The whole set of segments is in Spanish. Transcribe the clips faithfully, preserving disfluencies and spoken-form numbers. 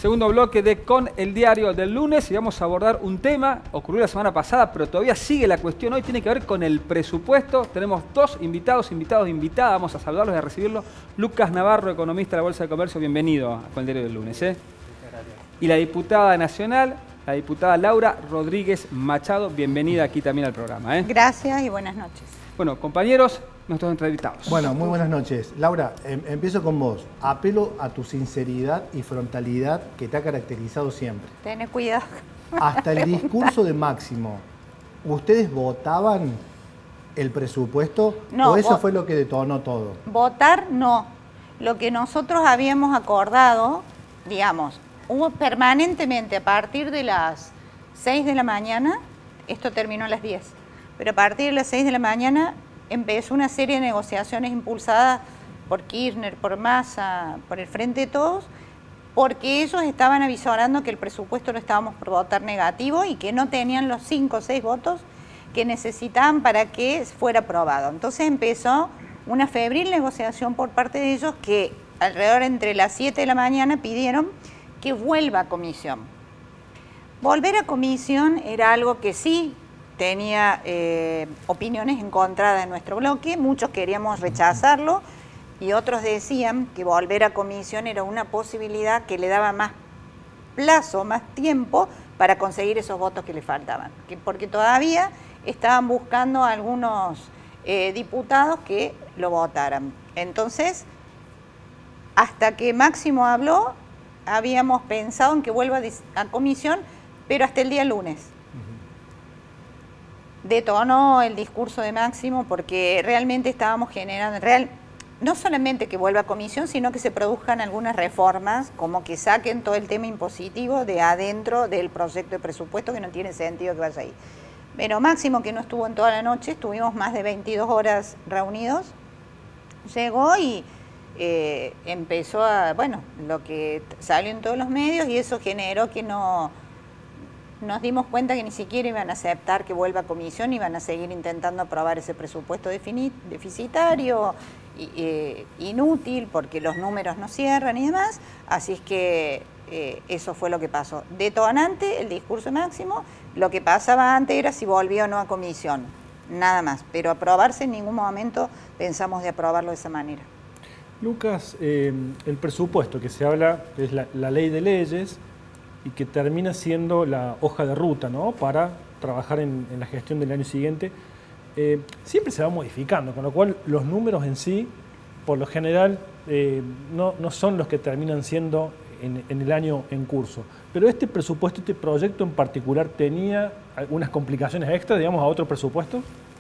Segundo bloque de Con el Diario del lunes y vamos a abordar un tema, ocurrió la semana pasada, pero todavía sigue la cuestión hoy, tiene que ver con el presupuesto. Tenemos dos invitados, invitados, invitadas, vamos a saludarlos y a recibirlos. Lucas Navarro, economista de la Bolsa de Comercio, bienvenido a Con el Diario del lunes. ¿eh? Muchas gracias. Y la diputada nacional, la diputada Laura Rodríguez Machado, bienvenida aquí también al programa. ¿eh? Gracias y buenas noches. Bueno, compañeros, nuestros entrevistados. Bueno, muy buenas noches. Laura, em, empiezo con vos. Apelo a tu sinceridad y frontalidad que te ha caracterizado siempre. Ten cuidado. Hasta el discurso de Máximo, ¿ustedes votaban el presupuesto No, o eso vo- fue lo que detonó todo? Votar no. Lo que nosotros habíamos acordado, digamos, hubo permanentemente a partir de las seis de la mañana, esto terminó a las diez, pero a partir de las seis de la mañana empezó una serie de negociaciones impulsadas por Kirchner, por Massa, por el Frente de Todos, porque ellos estaban avisorando que el presupuesto lo estábamos por votar negativo y que no tenían los cinco o seis votos que necesitaban para que fuera aprobado. Entonces empezó una febril negociación por parte de ellos que alrededor entre las siete de la mañana pidieron que vuelva a comisión. Volver a comisión era algo que sí tenía eh, opiniones encontradas en nuestro bloque, muchos queríamos rechazarlo y otros decían que volver a comisión era una posibilidad que le daba más plazo, más tiempo para conseguir esos votos que le faltaban, que porque todavía estaban buscando algunos eh, diputados que lo votaran. Entonces, hasta que Máximo habló, habíamos pensado en que vuelva a comisión, pero hasta el día lunes. Detonó el discurso de Máximo porque realmente estábamos generando, real, no solamente que vuelva a comisión, sino que se produzcan algunas reformas, como que saquen todo el tema impositivo de adentro del proyecto de presupuesto, que no tiene sentido que vaya ahí. Pero Máximo, que no estuvo en toda la noche, estuvimos más de veintidós horas reunidos, llegó y eh, empezó a, bueno, lo que salió en todos los medios y eso generó que no... Nos dimos cuenta que ni siquiera iban a aceptar que vuelva a comisión, iban a seguir intentando aprobar ese presupuesto deficitario, eh, inútil, porque los números no cierran y demás. Así es que eh, eso fue lo que pasó. Detonante, el discurso Máximo, lo que pasaba antes era si volvía o no a comisión, nada más. Pero aprobarse en ningún momento pensamos de aprobarlo de esa manera. Lucas, eh, el presupuesto que se habla es la, la ley de leyes, y que termina siendo la hoja de ruta, ¿no?, para trabajar en, en la gestión del año siguiente, eh, siempre se va modificando, con lo cual los números en sí, por lo general, eh, no, no son los que terminan siendo en, en el año en curso. Pero este presupuesto, este proyecto en particular, ¿tenía algunas complicaciones extras, digamos, a otro presupuesto?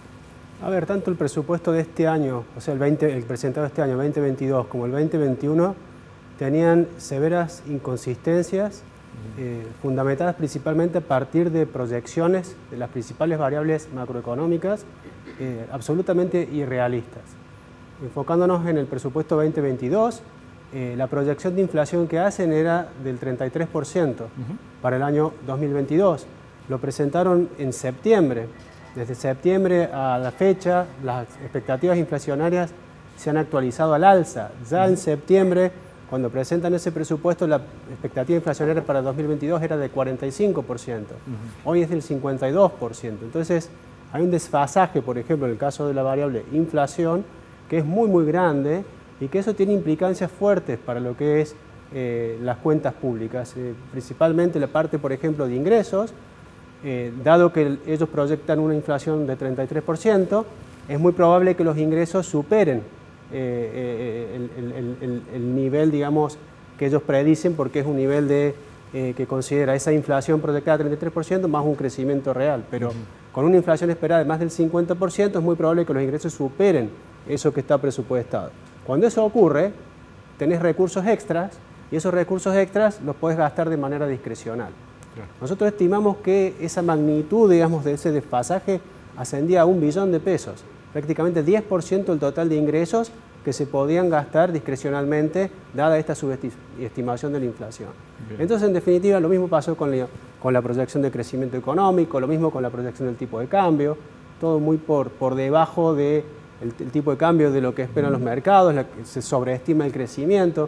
A ver, tanto el presupuesto de este año, o sea, el, veinte, el presentado este año, veinte veintidós, como el veinte veintiuno, tenían severas inconsistencias, Eh, fundamentadas principalmente a partir de proyecciones de las principales variables macroeconómicas eh, absolutamente irrealistas. Enfocándonos en el presupuesto veinte veintidós, eh, la proyección de inflación que hacen era del treinta y tres por ciento uh-huh. para el año dos mil veintidós. Lo presentaron en septiembre. Desde septiembre a la fecha, las expectativas inflacionarias se han actualizado al alza. Ya uh-huh. en septiembre, cuando presentan ese presupuesto, la expectativa inflacionaria para dos mil veintidós era de cuarenta y cinco por ciento. Uh-huh. Hoy es del cincuenta y dos por ciento. Entonces, hay un desfasaje, por ejemplo, en el caso de la variable inflación, que es muy, muy grande y que eso tiene implicancias fuertes para lo que es eh, las cuentas públicas. Eh, principalmente la parte, por ejemplo, de ingresos. Eh, dado que el, ellos proyectan una inflación de treinta y tres por ciento, es muy probable que los ingresos superen Eh, eh, el, el, el, el nivel, digamos, que ellos predicen, porque es un nivel de, eh, que considera esa inflación proyectada treinta y tres por ciento más un crecimiento real. Pero uh-huh. con una inflación esperada de más del cincuenta por ciento es muy probable que los ingresos superen eso que está presupuestado. Cuando eso ocurre, tenés recursos extras y esos recursos extras los podés gastar de manera discrecional. Claro. Nosotros estimamos que esa magnitud, digamos, de ese desfasaje ascendía a un billón de pesos. Prácticamente diez por ciento del total de ingresos que se podían gastar discrecionalmente, dada esta subestimación de la inflación. Bien. Entonces, en definitiva, lo mismo pasó con la, con la proyección de crecimiento económico, lo mismo con la proyección del tipo de cambio, todo muy por, por debajo del de el tipo de cambio de lo que esperan los mercados, la, se sobreestima el crecimiento.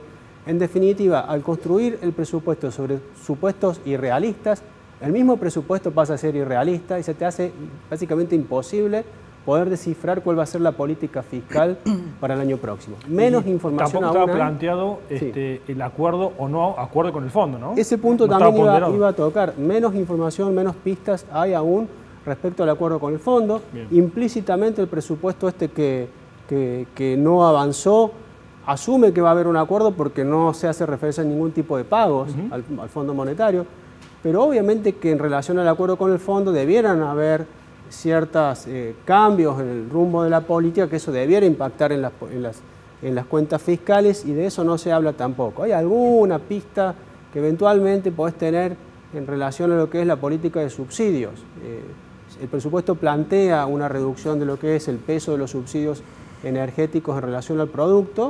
En definitiva, al construir el presupuesto sobre supuestos irrealistas, el mismo presupuesto pasa a ser irrealista y se te hace básicamente imposible poder descifrar cuál va a ser la política fiscal para el año próximo. Menos y información tampoco aún estaba hay. planteado este, sí. el acuerdo o no acuerdo con el fondo, ¿no? Ese punto no también iba, iba a tocar. Menos información, menos pistas hay aún respecto al acuerdo con el fondo. Bien. Implícitamente el presupuesto este que, que, que no avanzó asume que va a haber un acuerdo porque no se hace referencia a ningún tipo de pagos uh-huh. al, al Fondo Monetario, pero obviamente que en relación al acuerdo con el fondo debieran haber ciertos eh, cambios en el rumbo de la política, que eso debiera impactar en las, en, las, en las cuentas fiscales, y de eso no se habla tampoco. Hay alguna pista que eventualmente podés tener en relación a lo que es la política de subsidios. Eh, el presupuesto plantea una reducción de lo que es el peso de los subsidios energéticos en relación al producto,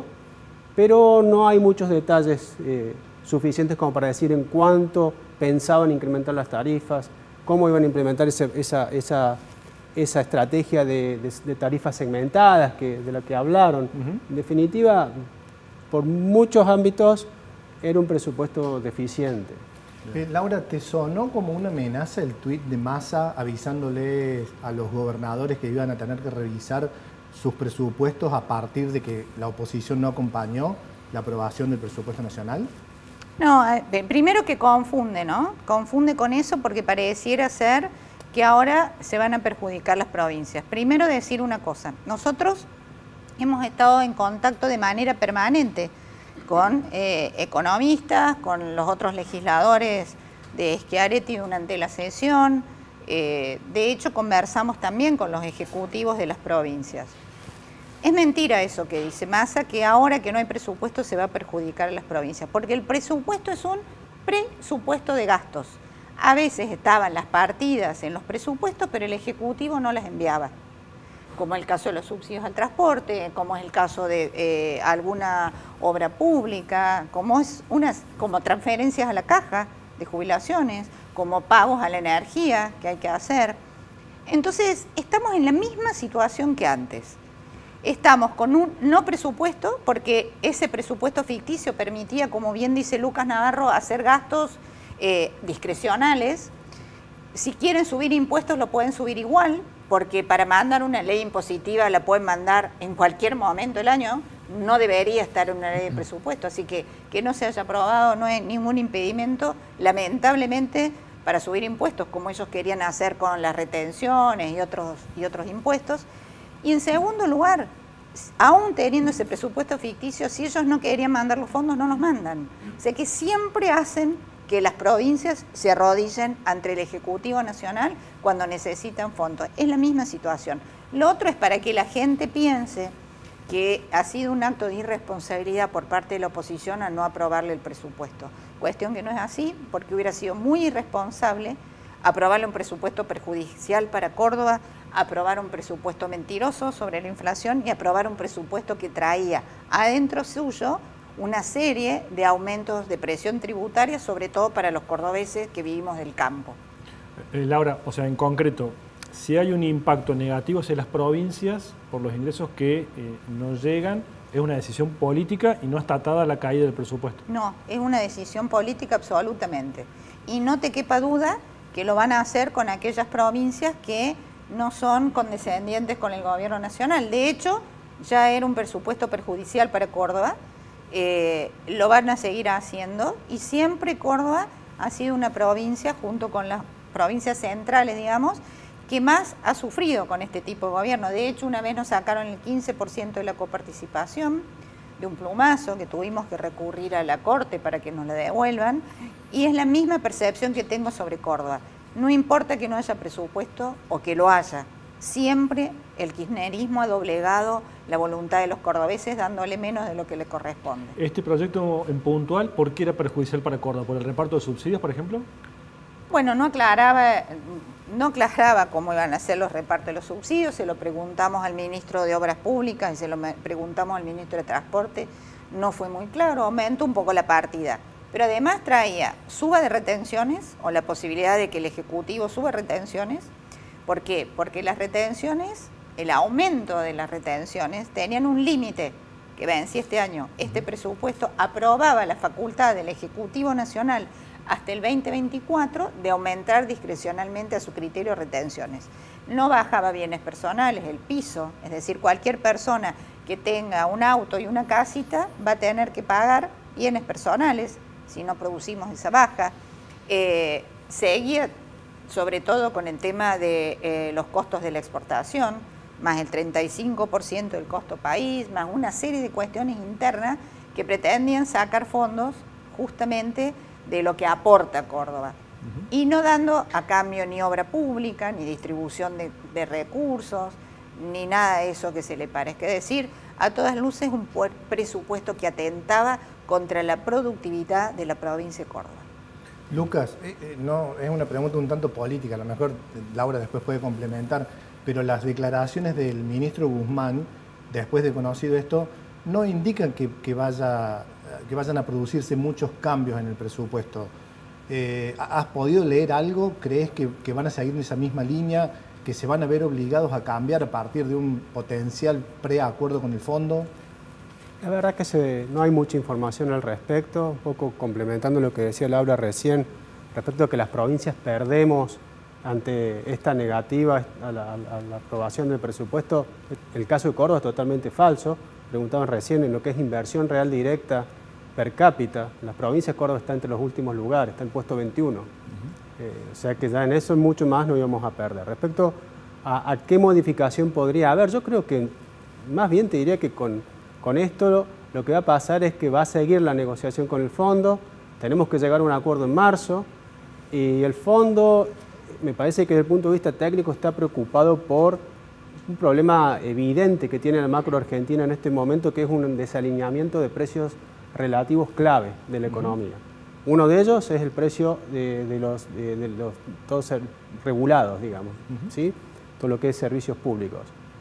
pero no hay muchos detalles eh, suficientes como para decir en cuánto pensaban incrementar las tarifas, cómo iban a implementar ese, esa, esa, esa estrategia de, de, de tarifas segmentadas que, de la que hablaron. Uh-huh. En definitiva, por muchos ámbitos era un presupuesto deficiente. Eh, Laura, ¿te sonó como una amenaza el tuit de Massa avisándoles a los gobernadores que iban a tener que revisar sus presupuestos a partir de que la oposición no acompañó la aprobación del presupuesto nacional? No, primero que confunde, ¿no? Confunde con eso porque pareciera ser que ahora se van a perjudicar las provincias. Primero decir una cosa, nosotros hemos estado en contacto de manera permanente con eh, economistas, con los otros legisladores de Schiaretti durante la sesión. Eh, de hecho, conversamos también con los ejecutivos de las provincias. Es mentira eso que dice Massa, que ahora que no hay presupuesto se va a perjudicar a las provincias, porque el presupuesto es un presupuesto de gastos. A veces estaban las partidas en los presupuestos, pero el Ejecutivo no las enviaba, como el caso de los subsidios al transporte, como es el caso de eh, alguna obra pública, como, es unas, como transferencias a la caja de jubilaciones, como pagos a la energía que hay que hacer. Entonces, estamos en la misma situación que antes. Estamos con un no presupuesto, porque ese presupuesto ficticio permitía, como bien dice Lucas Navarro, hacer gastos eh, discrecionales. Si quieren subir impuestos lo pueden subir igual, porque para mandar una ley impositiva la pueden mandar en cualquier momento del año, no debería estar en una ley de presupuesto, así que que no se haya aprobado no es ningún impedimento, lamentablemente, para subir impuestos, como ellos querían hacer con las retenciones y otros, y otros impuestos. Y en segundo lugar, aún teniendo ese presupuesto ficticio, si ellos no querían mandar los fondos, no los mandan. O sea que siempre hacen que las provincias se arrodillen ante el Ejecutivo Nacional cuando necesitan fondos. Es la misma situación. Lo otro es para que la gente piense que ha sido un acto de irresponsabilidad por parte de la oposición al no aprobarle el presupuesto. Cuestión que no es así, porque hubiera sido muy irresponsable aprobarle un presupuesto perjudicial para Córdoba, aprobar un presupuesto mentiroso sobre la inflación y aprobar un presupuesto que traía adentro suyo una serie de aumentos de presión tributaria, sobre todo para los cordobeses que vivimos del campo. Eh, Laura, o sea, en concreto, si hay un impacto negativo hacia las provincias por los ingresos que eh, no llegan, es una decisión política y no está atada a la caída del presupuesto. No, es una decisión política absolutamente. Y no te quepa duda que lo van a hacer con aquellas provincias que no son condescendientes con el gobierno nacional. De hecho, ya era un presupuesto perjudicial para Córdoba, eh, lo van a seguir haciendo, y siempre Córdoba ha sido una provincia, junto con las provincias centrales, digamos, que más ha sufrido con este tipo de gobierno. De hecho, una vez nos sacaron el quince por ciento de la coparticipación, de un plumazo, que tuvimos que recurrir a la Corte para que nos la devuelvan, y es la misma percepción que tengo sobre Córdoba. No importa que no haya presupuesto o que lo haya, siempre el kirchnerismo ha doblegado la voluntad de los cordobeses dándole menos de lo que le corresponde. Este proyecto en puntual, ¿por qué era perjudicial para Córdoba? ¿Por el reparto de subsidios, por ejemplo? Bueno, no aclaraba, no aclaraba cómo iban a ser los repartos de los subsidios, se lo preguntamos al ministro de Obras Públicas y se lo preguntamos al ministro de Transporte, no fue muy claro, aumentó un poco la partida. Pero además traía suba de retenciones, o la posibilidad de que el Ejecutivo suba retenciones. ¿Por qué? Porque las retenciones, el aumento de las retenciones, tenían un límite que vencía este año, este presupuesto aprobaba la facultad del Ejecutivo Nacional hasta el veinte veinticuatro de aumentar discrecionalmente a su criterio retenciones. No bajaba bienes personales, el piso, es decir, cualquier persona que tenga un auto y una casita va a tener que pagar bienes personales si no producimos esa baja. Eh, seguía sobre todo con el tema de eh, los costos de la exportación, más el treinta y cinco por ciento del costo país, más una serie de cuestiones internas que pretendían sacar fondos justamente de lo que aporta Córdoba. Uh-huh. Y no dando a cambio ni obra pública, ni distribución de, de recursos, ni nada de eso que se le parezca. Es decir, a todas luces un presupuesto que atentaba contra la productividad de la provincia de Córdoba. Lucas, eh, eh, no, es una pregunta un tanto política, a lo mejor Laura después puede complementar, pero las declaraciones del ministro Guzmán, después de conocido esto, no indican que, que, vaya, que vayan a producirse muchos cambios en el presupuesto. Eh, ¿Has podido leer algo? ¿Crees que, que van a seguir en esa misma línea? ¿Que se van a ver obligados a cambiar a partir de un potencial preacuerdo con el fondo? La verdad que se, no hay mucha información al respecto, un poco complementando lo que decía Laura recién, respecto a que las provincias perdemos ante esta negativa a la, a la aprobación del presupuesto. El caso de Córdoba es totalmente falso. Preguntaban recién en lo que es inversión real directa per cápita. Las provincias de Córdoba está entre los últimos lugares, está en puesto veintiuno. Uh-huh. eh, o sea que ya en eso mucho más no íbamos a perder. Respecto a, a qué modificación podría haber, yo creo que más bien te diría que con, con esto lo que va a pasar es que va a seguir la negociación con el fondo, tenemos que llegar a un acuerdo en marzo y el fondo, me parece que desde el punto de vista técnico está preocupado por un problema evidente que tiene la macro argentina en este momento, que es un desalineamiento de precios relativos clave de la economía. Uh-huh. Uno de ellos es el precio de, de los, de, de los todos regulados, digamos, uh-huh. ¿sí? Todo lo que es servicios públicos.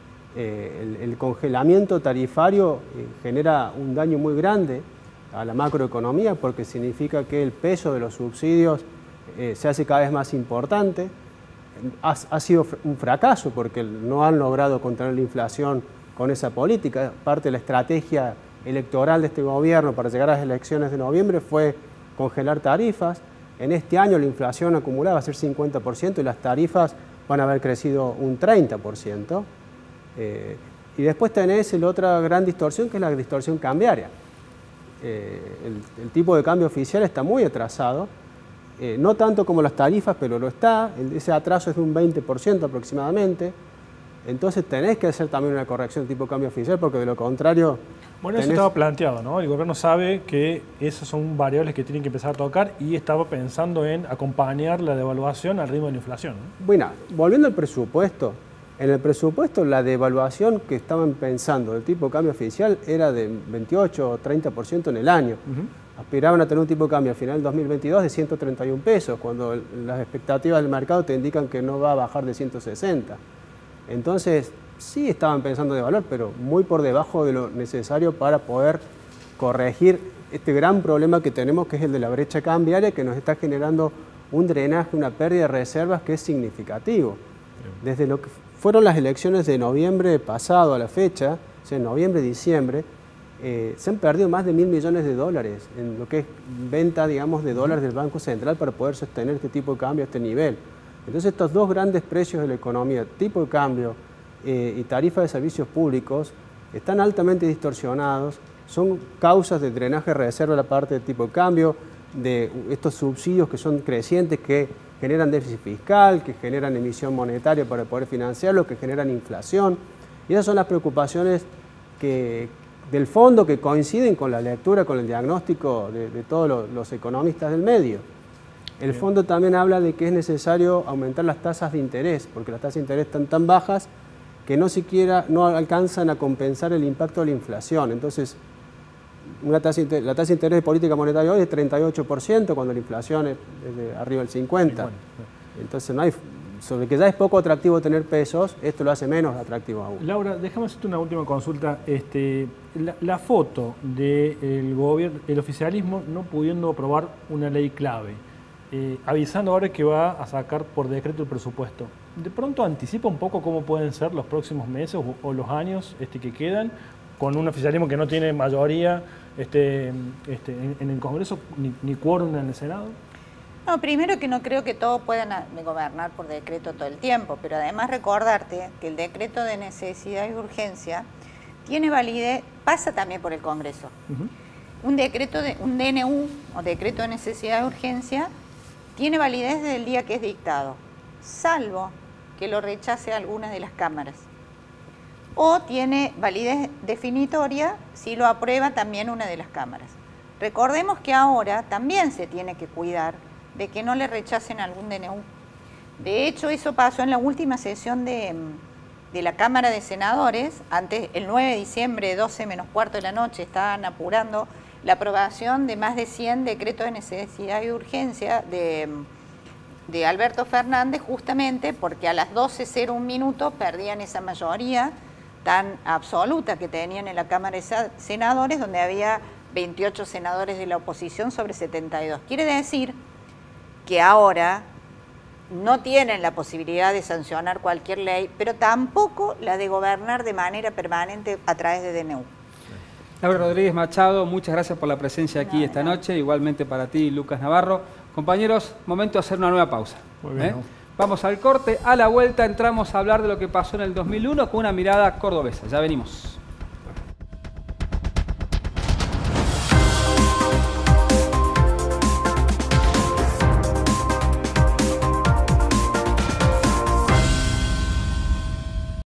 Eh, el, el congelamiento tarifario eh, genera un daño muy grande a la macroeconomía porque significa que el peso de los subsidios eh, se hace cada vez más importante. Ha, ha sido un fracaso porque no han logrado contener la inflación con esa política. Parte de la estrategia electoral de este gobierno para llegar a las elecciones de noviembre fue congelar tarifas. En este año la inflación acumulada va a ser cincuenta por ciento y las tarifas van a haber crecido un treinta por ciento. Eh, y después tenés la otra gran distorsión, que es la distorsión cambiaria. Eh, el, el tipo de cambio oficial está muy atrasado, eh, no tanto como las tarifas, pero lo está. El, ese atraso es de un veinte por ciento aproximadamente. Entonces tenés que hacer también una corrección de tipo de cambio oficial, porque de lo contrario... Bueno, tenés... eso estaba planteado, ¿no? El gobierno sabe que esas son variables que tienen que empezar a tocar y estaba pensando en acompañar la devaluación al ritmo de la inflación, ¿no? Bueno, volviendo al presupuesto, en el presupuesto la devaluación que estaban pensando del tipo de cambio oficial era de veintiocho o treinta por ciento en el año. Uh-huh. Aspiraban a tener un tipo de cambio al final del dos mil veintidós de ciento treinta y un pesos, cuando el, las expectativas del mercado te indican que no va a bajar de ciento sesenta. Entonces, sí estaban pensando devaluar, pero muy por debajo de lo necesario para poder corregir este gran problema que tenemos, que es el de la brecha cambiaria, que nos está generando un drenaje, una pérdida de reservas que es significativo. Desde lo que fueron las elecciones de noviembre pasado a la fecha, o sea, en noviembre, diciembre, eh, se han perdido más de mil millones de dólares en lo que es venta, digamos, de dólares del Banco Central para poder sostener este tipo de cambio a este nivel. Entonces, estos dos grandes precios de la economía, tipo de cambio eh, y tarifa de servicios públicos, están altamente distorsionados, son causas de drenaje de reserva de la parte del tipo de cambio, de estos subsidios que son crecientes, que generan déficit fiscal, que generan emisión monetaria para poder financiarlo, que generan inflación. Y esas son las preocupaciones que, del fondo que coinciden con la lectura, con el diagnóstico de, de todos los, los economistas del medio. El Bien. Fondo también habla de que es necesario aumentar las tasas de interés, porque las tasas de interés están tan bajas que no siquiera no alcanzan a compensar el impacto de la inflación. Entonces, una tasa de, la tasa de interés de política monetaria hoy es treinta y ocho por ciento, cuando la inflación es de arriba del cincuenta por ciento. Entonces, no hay, sobre que ya es poco atractivo tener pesos, esto lo hace menos atractivo aún. Laura, déjame hacerte una última consulta. Este, la, la foto del gobierno, el oficialismo no pudiendo aprobar una ley clave, eh, avisando ahora que va a sacar por decreto el presupuesto. ¿De pronto anticipa un poco cómo pueden ser los próximos meses o, o los años este, que quedan? con un oficialismo que no tiene mayoría este, este, en, en el Congreso, ni, ni quórum en el Senado? No, primero que no creo que todos puedan gobernar por decreto todo el tiempo, pero además recordarte que el decreto de necesidad y urgencia tiene validez, pasa también por el Congreso. Uh-huh. Un decreto, de, un D N U o decreto de necesidad y urgencia tiene validez desde el día que es dictado, salvo que lo rechace alguna de las cámaras. O tiene validez definitoria si lo aprueba también una de las cámaras. Recordemos que ahora también se tiene que cuidar de que no le rechacen algún D N U. De hecho, eso pasó en la última sesión de, de la Cámara de Senadores. Antes, el nueve de diciembre, doce menos cuarto de la noche, estaban apurando la aprobación de más de cien decretos de necesidad y urgencia de, de Alberto Fernández, justamente porque a las doce cero un minutos perdían esa mayoría tan absoluta que tenían en la Cámara de Senadores, donde había veintiocho senadores de la oposición sobre setenta y dos. Quiere decir que ahora no tienen la posibilidad de sancionar cualquier ley, pero tampoco la de gobernar de manera permanente a través de D N U. Laura Rodríguez Machado, muchas gracias por la presencia aquí no, esta no. noche, igualmente para ti, Lucas Navarro. Compañeros, momento de hacer una nueva pausa. Muy bien, ¿eh? ¿no? Vamos al corte, a la vuelta entramos a hablar de lo que pasó en el dos mil uno con una mirada cordobesa. Ya venimos.